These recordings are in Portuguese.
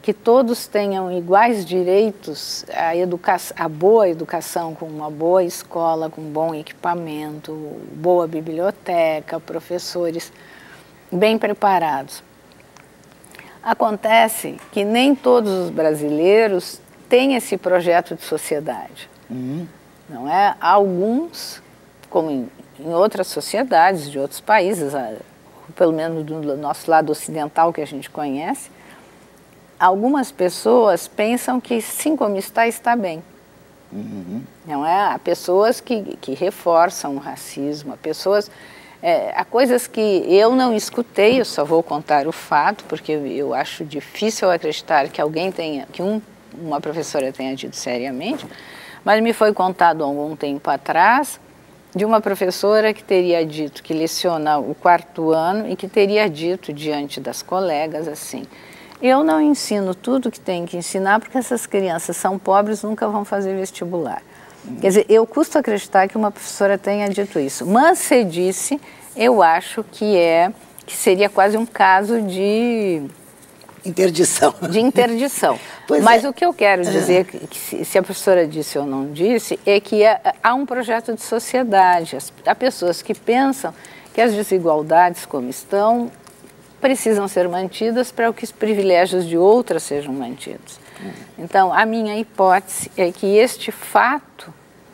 que todos tenham iguais direitos à boa educação, com uma boa escola, com bom equipamento, boa biblioteca, professores bem preparados. Acontece que nem todos os brasileiros têm esse projeto de sociedade. Não é? Alguns, como em outras sociedades de outros países, pelo menos do nosso lado ocidental que a gente conhece, algumas pessoas pensam que sim, como está, está bem. Não é? Há pessoas que reforçam o racismo, há pessoas... há coisas que eu não escutei, eu só vou contar o fato, porque eu acho difícil acreditar que alguém tenha, uma professora tenha dito seriamente, mas me foi contado há algum tempo atrás de uma professora que teria dito que leciona o 4º ano e que teria dito diante das colegas assim: eu não ensino tudo que tem que ensinar porque essas crianças são pobres, nunca vão fazer vestibular. Quer dizer, eu custo acreditar que uma professora tenha dito isso, mas se disse, eu acho que seria quase um caso de... interdição. De interdição. Mas o que eu quero dizer, que se a professora disse ou não disse, é que há um projeto de sociedade. Há pessoas que pensam que as desigualdades como estão precisam ser mantidas para que os privilégios de outras sejam mantidos. Então, a minha hipótese é que este fato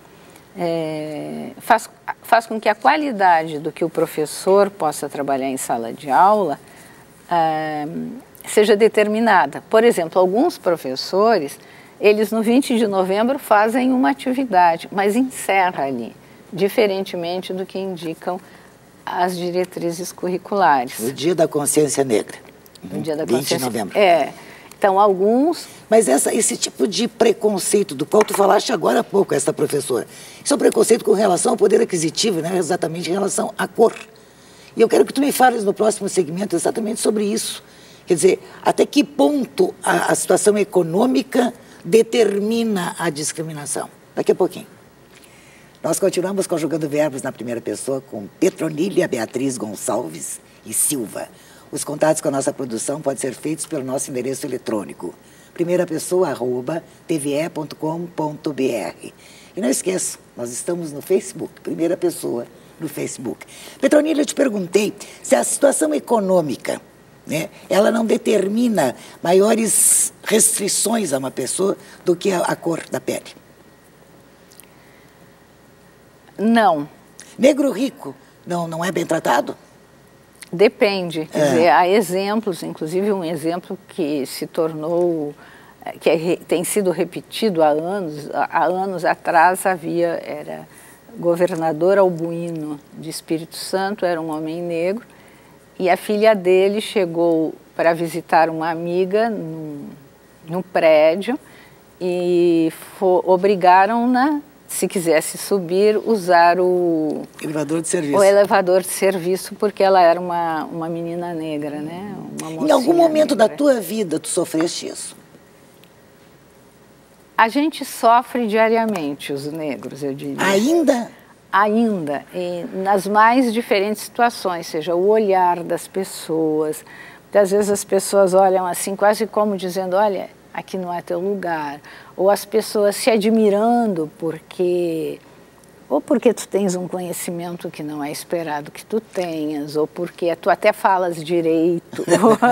faz com que a qualidade do que o professor possa trabalhar em sala de aula seja determinada. Por exemplo, alguns professores, eles no 20 de novembro fazem uma atividade, mas encerra ali, diferentemente do que indicam as diretrizes curriculares. O Dia da Consciência Negra. O Dia da 20 Consciência... de novembro. Então, alguns... Mas esse tipo de preconceito do qual tu falaste agora há pouco, essa professora, isso é um preconceito com relação ao poder aquisitivo, não é exatamente em relação à cor. E eu quero que tu me fales no próximo segmento exatamente sobre isso. Quer dizer, até que ponto a situação econômica determina a discriminação? Daqui a pouquinho. Nós continuamos conjugando verbos na primeira pessoa com Petronília Beatriz Gonçalves e Silva. Os contatos com a nossa produção podem ser feitos pelo nosso endereço eletrônico, primeirapessoa@tve.com.br. E não esqueça, nós estamos no Facebook, Primeira Pessoa no Facebook. Petronília, eu te perguntei se a situação econômica, né, ela não determina maiores restrições a uma pessoa do que a cor da pele. Não. Negro rico não é bem tratado? Depende. Quer dizer, há exemplos, inclusive um exemplo que se tornou, tem sido repetido há anos. Há anos atrás era governador Albuíno de Espírito Santo, era um homem negro, e a filha dele chegou para visitar uma amiga no prédio e obrigaram-na, se quisesse subir, usar o elevador de serviço. O elevador de serviço, porque ela era uma menina negra, né? Uma mocinha em algum momento negra. Da tua vida tu sofreste isso? A gente sofre diariamente, os negros, eu diria. Ainda? Ainda, e nas mais diferentes situações, seja o olhar das pessoas. Muitas vezes as pessoas olham assim, quase como dizendo, olha, aqui não é teu lugar. Ou as pessoas se admirando porque tu tens um conhecimento que não é esperado que tu tenhas, ou porque tu até falas direito.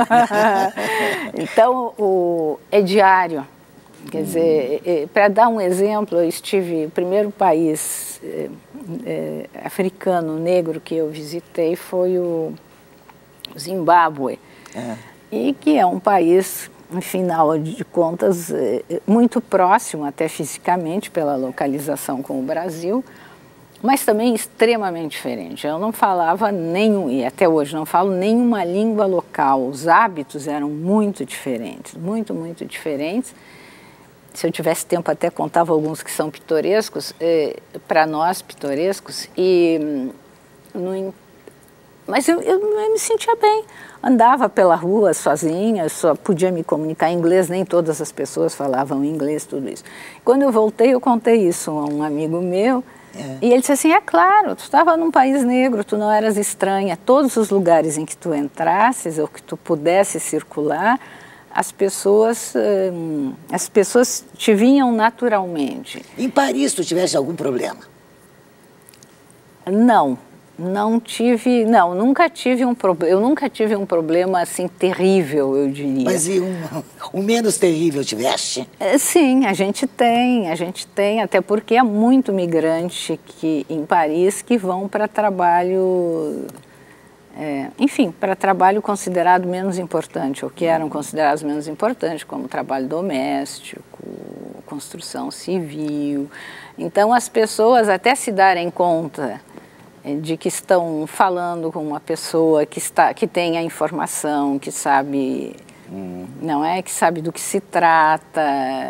Então, é diário. Quer dizer, para dar um exemplo, o primeiro país africano negro que eu visitei foi o Zimbábue, e que é um país, afinal de contas, muito próximo, até fisicamente, pela localização com o Brasil, mas também extremamente diferente. Eu não falava e até hoje não falo nenhuma língua local. Os hábitos eram muito diferentes, muito, muito diferentes. Se eu tivesse tempo, até contava alguns que são pitorescos, para nós pitorescos, mas eu me sentia bem. Andava pela rua sozinha, só podia me comunicar em inglês, nem todas as pessoas falavam inglês, tudo isso. Quando eu voltei, eu contei isso a um amigo meu, e ele disse assim, é claro, tu estava num país negro, tu não eras estranha, todos os lugares em que tu entrasses ou que tu pudesse circular, as pessoas te vinham naturalmente. Em Paris, tu tiveste algum problema? Nunca tive um problema. Eu nunca tive um problema assim terrível, eu diria. Mas e um menos terrível tiveste? Sim, a gente tem, até porque é muito migrante em Paris que vão para trabalho, enfim, para trabalho considerado menos importante, ou que eram considerados menos importantes, como trabalho doméstico, construção civil. Então as pessoas, até se darem conta de que estão falando com uma pessoa que tem a informação, que sabe, não é, que sabe do que se trata.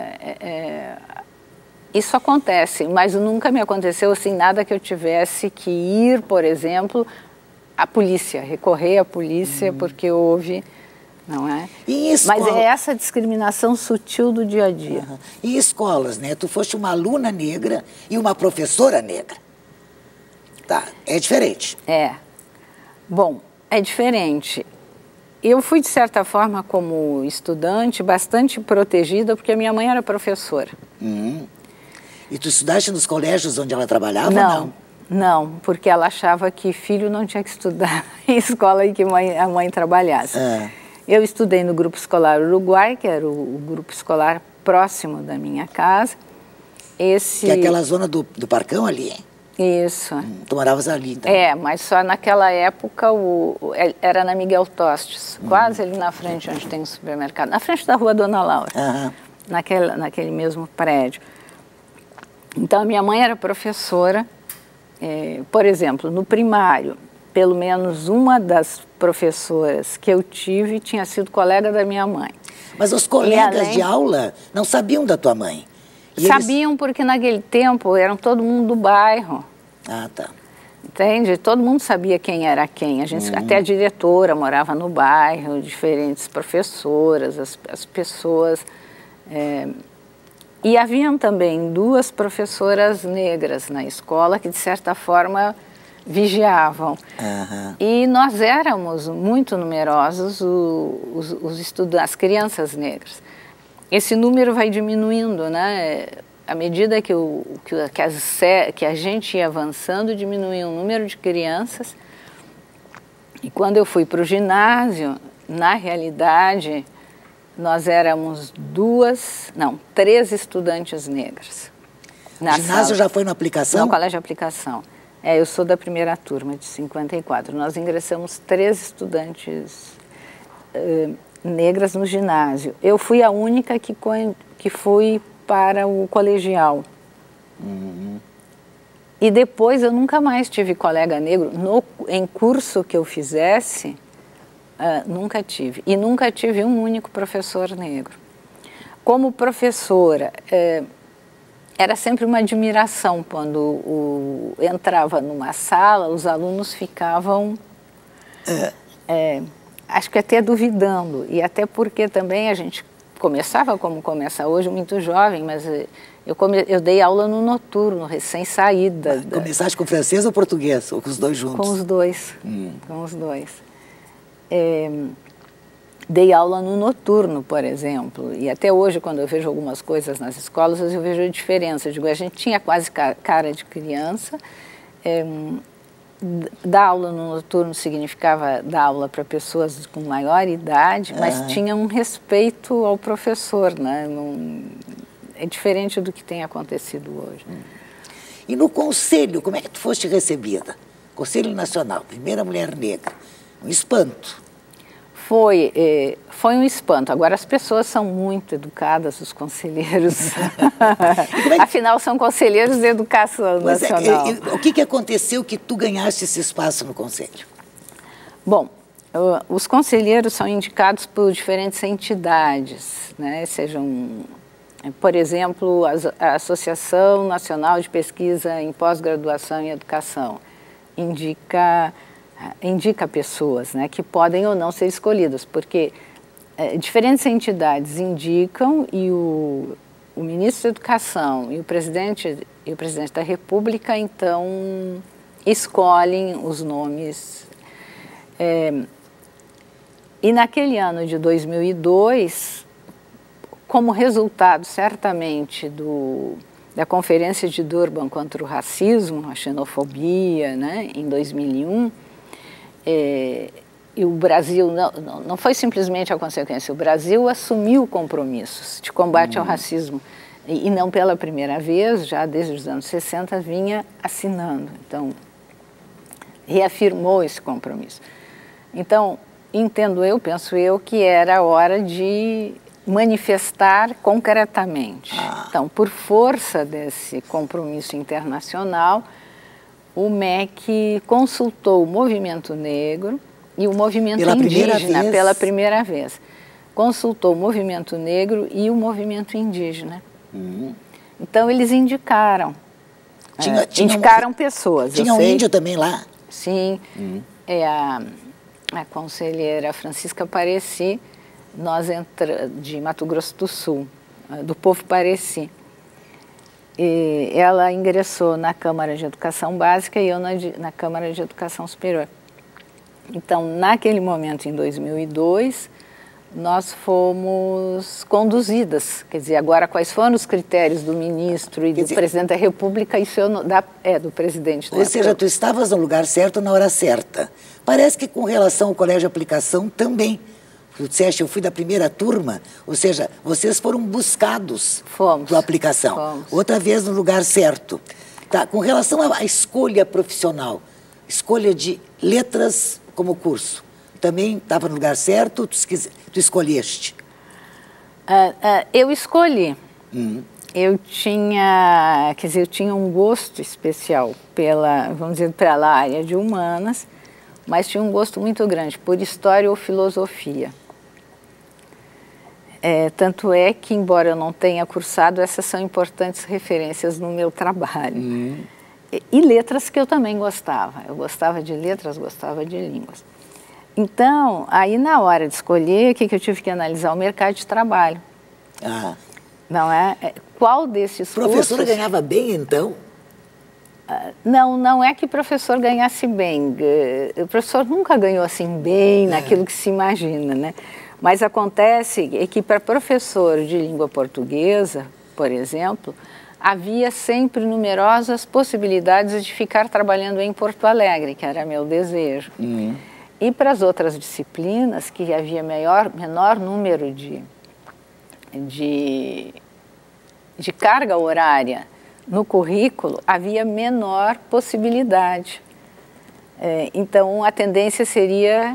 Isso acontece, mas nunca me aconteceu assim nada que eu tivesse que ir, por exemplo, à polícia, recorrer à polícia porque houve, não é? Mas é essa discriminação sutil do dia a dia. E escolas, né? Tu foste uma aluna negra e uma professora negra. Tá, é diferente. Bom, é diferente. Eu fui, de certa forma, como estudante, bastante protegida, porque a minha mãe era professora. E tu estudaste nos colégios onde ela trabalhava? Não, porque ela achava que filho não tinha que estudar em escola em que a mãe trabalhasse. Eu estudei no Grupo Escolar Uruguai, que era o grupo escolar próximo da minha casa. Que é aquela zona do Parcão ali, hein? Isso. Tu moravas ali, então? Mas só naquela época era na Miguel Tostes, quase ali na frente onde tem o supermercado, na frente da Rua Dona Laura, naquele mesmo prédio. Então, a minha mãe era professora, por exemplo, no primário, pelo menos uma das professoras que eu tive tinha sido colega da minha mãe. Mas os colegas de aula não sabiam da tua mãe? Sabiam porque naquele tempo eram todo mundo do bairro. Tá. Entende? Todo mundo sabia quem era quem. Até a diretora morava no bairro, diferentes professoras, as pessoas. E haviam também 2 professoras negras na escola que, de certa forma, vigiavam. E nós éramos muito numerosos, os estudantes, as crianças negras. Esse número vai diminuindo, né? À medida que a gente ia avançando, diminuía o número de crianças. E quando eu fui para o ginásio, na realidade, nós éramos 3 estudantes negras. O ginásio já foi na aplicação? No colégio de aplicação. Eu sou da primeira turma, de 54. Nós ingressamos 3 estudantes negras no ginásio. Eu fui a única que fui para o colegial. E depois eu nunca mais tive colega negro. Em curso que eu fizesse, nunca tive. E nunca tive um único professor negro. Como professora, era sempre uma admiração quando entrava numa sala, os alunos ficavam... acho que até duvidando, e até porque também a gente começava como começa hoje, muito jovem, mas eu dei aula no noturno, recém-saída. Começaste com francês ou português, ou com os dois juntos? Com os dois, com os dois. Dei aula no noturno, por exemplo, e até hoje, quando eu vejo algumas coisas nas escolas, eu vejo a diferença. Eu digo, a gente tinha quase cara de criança. Dar aula no noturno significava dar aula para pessoas com maior idade, mas tinha um respeito ao professor, né? É diferente do que tem acontecido hoje. E no conselho, como é que tu foste recebida? Conselho Nacional, primeira mulher negra, um espanto. Foi um espanto. Agora, as pessoas são muito educadas, os conselheiros. Afinal, são conselheiros de educação nacional. O que aconteceu que tu ganhaste esse espaço no conselho? Bom, os conselheiros são indicados por diferentes entidades, né? Sejam, por exemplo, a Associação Nacional de Pesquisa em Pós-Graduação em Educação indica pessoas, né, que podem ou não ser escolhidas, porque diferentes entidades indicam e o ministro da Educação e o presidente da República, então, escolhem os nomes. E naquele ano de 2002, como resultado, certamente, da Conferência de Durban contra o Racismo, a Xenofobia, né, em 2001, e o Brasil, não foi simplesmente a consequência, o Brasil assumiu compromissos de combate ao racismo, e não pela primeira vez, já desde os anos 60, vinha assinando. Então, reafirmou esse compromisso. Então, entendo eu, penso eu, que era a hora de manifestar concretamente. Então, por força desse compromisso internacional, o MEC consultou o movimento negro e o movimento indígena pela primeira vez. Consultou o movimento negro e o movimento indígena. Então, eles indicaram. Indicaram pessoas. Tinha um índio também lá? Sim. A conselheira Francisca Pareci, de Mato Grosso do Sul, do povo Pareci. E ela ingressou na Câmara de Educação Básica e eu na Câmara de Educação Superior. Então, naquele momento, em 2002, nós fomos conduzidas. Quer dizer, agora, quais foram os critérios do ministro e do presidente da República? Isso do presidente da República. Ou seja, tu estavas no lugar certo na hora certa. Parece que com relação ao colégio de aplicação também. Tu disseste, eu fui da primeira turma, ou seja, vocês foram buscados para a aplicação. Fomos. Outra vez no lugar certo. Tá, com relação à escolha profissional, escolha de letras como curso, também estava no lugar certo, tu escolheste? Eu escolhi. Eu tinha, eu tinha um gosto especial vamos dizer, pela área de humanas, mas tinha um gosto muito grande por história ou filosofia. Tanto é que, embora eu não tenha cursado, essas são importantes referências no meu trabalho. E letras que eu também gostava. Eu gostava de letras, gostava de línguas. Então, aí na hora de escolher, o que eu tive que analisar? O mercado de trabalho. Não é? Qual desses cursos... Professora ganhava bem, então? Não é que o professor ganhasse bem. O professor nunca ganhou assim bem naquilo que se imagina, né? Mas acontece que para professor de língua portuguesa, por exemplo, havia sempre numerosas possibilidades de ficar trabalhando em Porto Alegre, que era meu desejo. E para as outras disciplinas, que havia menor número de carga horária no currículo, havia menor possibilidade. Então, a tendência seria,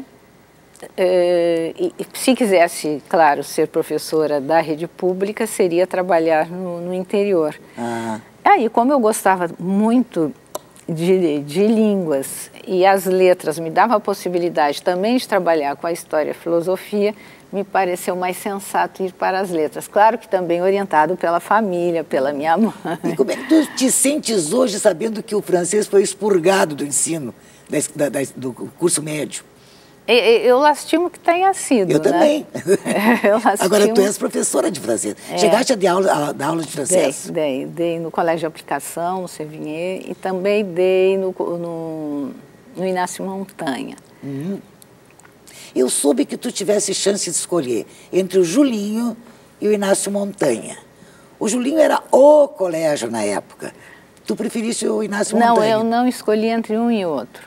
se quisesse, claro, ser professora da rede pública, seria trabalhar no interior. Aí, como eu gostava muito de línguas e as letras me davam a possibilidade também de trabalhar com a história e a filosofia, me pareceu mais sensato ir para as letras. Claro que também orientado pela família, pela minha mãe. E como é que tu te sentes hoje sabendo que o francês foi expurgado do ensino, do curso médio? Eu lastimo que tenha sido, Eu também. Eu lastimo... Agora, tu és professora de francês. Chegaste a dar aula de francês? Dei no Colégio de Aplicação, no Sévigné, e também dei no Inácio Montanha. Eu soube que tu tivesse chance de escolher entre o Julinho e o Inácio Montanha. O Julinho era o colégio na época. Tu preferiste o Inácio Montanha? Não, eu não escolhi entre um e outro.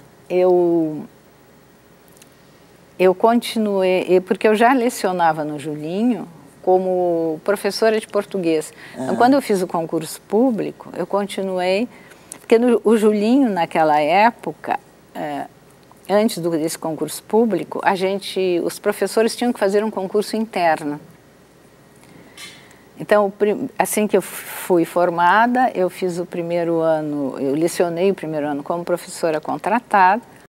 Eu continuei, porque eu já lecionava no Julinho como professora de português. Então, quando eu fiz o concurso público, eu continuei, porque o Julinho, naquela época, antes desse concurso público, os professores tinham que fazer um concurso interno. Então, assim que eu fui formada, eu fiz o primeiro ano, eu lecionei o primeiro ano como professora contratada.